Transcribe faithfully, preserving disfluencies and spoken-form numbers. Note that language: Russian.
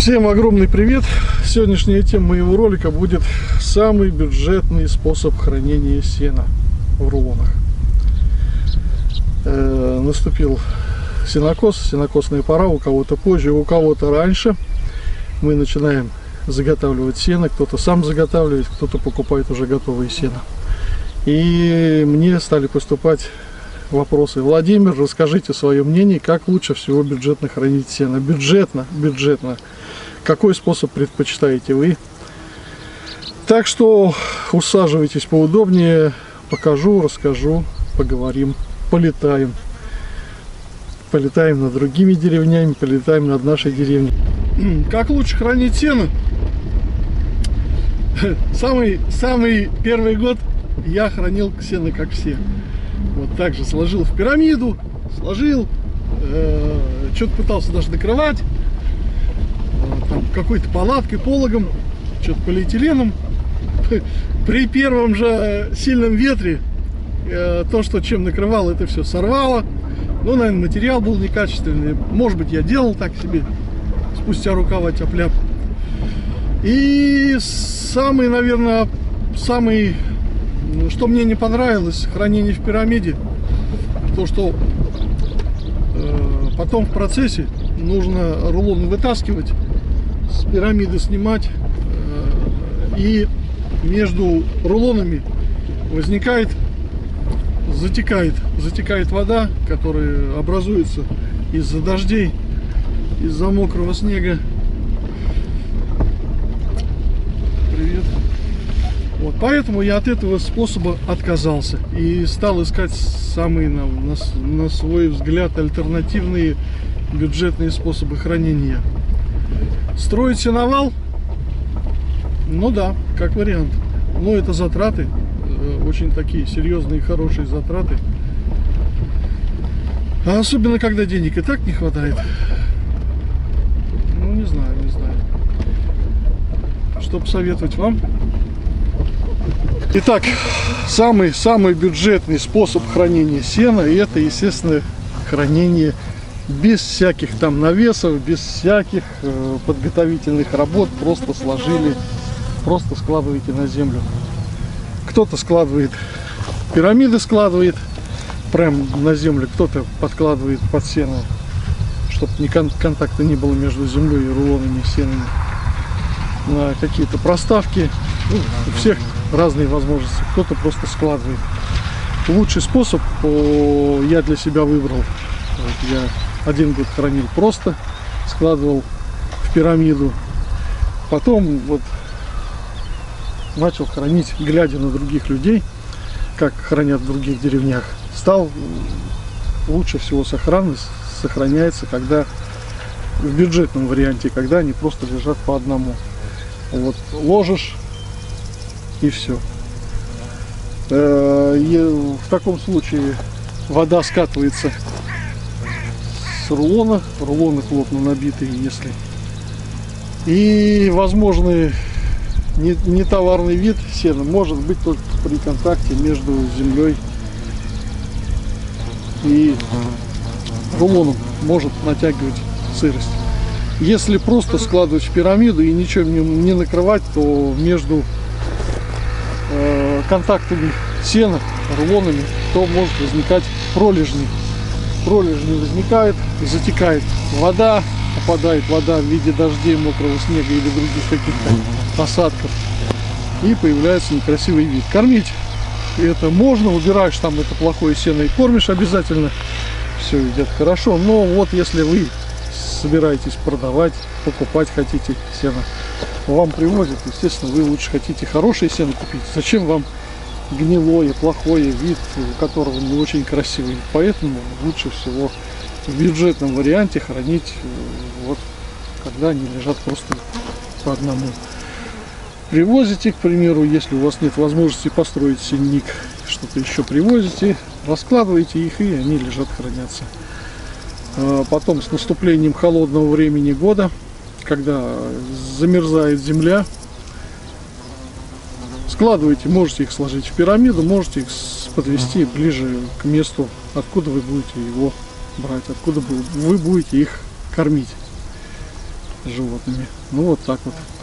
Всем огромный привет! Сегодняшняя тема моего ролика будет самый бюджетный способ хранения сена в рулонах. Э, наступил сенокос, сенокосная пора, у кого-то позже, у кого-то раньше. Мы начинаем заготавливать сено, кто-то сам заготавливает, кто-то покупает уже готовое сено. И мне стали поступать вопросы: Владимир, расскажите свое мнение, как лучше всего бюджетно хранить сено. Бюджетно, бюджетно. Какой способ предпочитаете вы? Так что усаживайтесь поудобнее, покажу, расскажу, поговорим, полетаем. Полетаем над другими деревнями, полетаем над нашей деревней. Как лучше хранить сено? Самый, самый первый год я хранил сено как все. Вот так же сложил в пирамиду, сложил, э, что-то пытался даже накрывать, э, какой-то палаткой, пологом, что-то полиэтиленом. При первом же сильном ветре э, то, что чем накрывал, это все сорвало. Ну, наверное, материал был некачественный. Может быть, я делал так себе, спустя рукава тяп-ляп. И самый, наверное, самый... Что мне не понравилось, хранение в пирамиде, то что э, потом в процессе нужно рулон вытаскивать, с пирамиды снимать, э, и между рулонами возникает, затекает, затекает вода, которая образуется из-за дождей, из-за мокрого снега. Привет. Вот, поэтому я от этого способа отказался и стал искать самые, на, на, на свой взгляд, альтернативные бюджетные способы хранения. Строить сеновал? Ну да, как вариант. Но это затраты, очень такие серьезные, хорошие затраты. А особенно, когда денег и так не хватает. Ну, не знаю, не знаю. Что посоветовать вам? Итак, самый-самый бюджетный способ хранения сена, и это, естественно, хранение без всяких там навесов, без всяких э, подготовительных работ. Просто сложили, просто складываете на землю. Кто-то складывает, пирамиды складывает прям на землю, кто-то подкладывает под сено, чтобы ни кон контакта не было между землей и рулонами, сенами. На какие-то проставки. Ну, у всех разные возможности. Кто-то просто складывает. Лучший способ я для себя выбрал. Вот я один год хранил просто, складывал в пирамиду. Потом вот начал хранить, глядя на других людей, как хранят в других деревнях. Стал лучше всего сохранность сохраняется, когда в бюджетном варианте, когда они просто лежат по одному. Вот ложишь и все. В таком случае вода скатывается с рулона, рулоны плотно набитые, если. И возможный нетоварный вид сена может быть только при контакте между землей и рулоном, может натягивать сырость. Если просто складывать в пирамиду и ничем не, не накрывать, то между э, контактами сена, рулонами, то может возникать пролежни. Пролежни возникает, затекает вода, попадает вода в виде дождей, мокрого снега или других каких-то осадков. И появляется некрасивый вид. Кормить это можно, убираешь там это плохое сено и кормишь обязательно. Все идет хорошо. Но вот если вы собираетесь продавать, покупать хотите сено, вам привозят, естественно, вы лучше хотите хорошее сено купить. Зачем вам гнилое, плохое, вид у которого не очень красивый? Поэтому лучше всего в бюджетном варианте хранить, вот когда они лежат просто по одному. Привозите, к примеру, если у вас нет возможности построить сенник, что-то еще привозите, раскладываете их, и они лежат, хранятся. Потом с наступлением холодного времени года, когда замерзает земля, складываете, можете их сложить в пирамиду, можете их подвести ближе к месту, откуда вы будете его брать, откуда вы будете их кормить. животными. Ну вот так вот.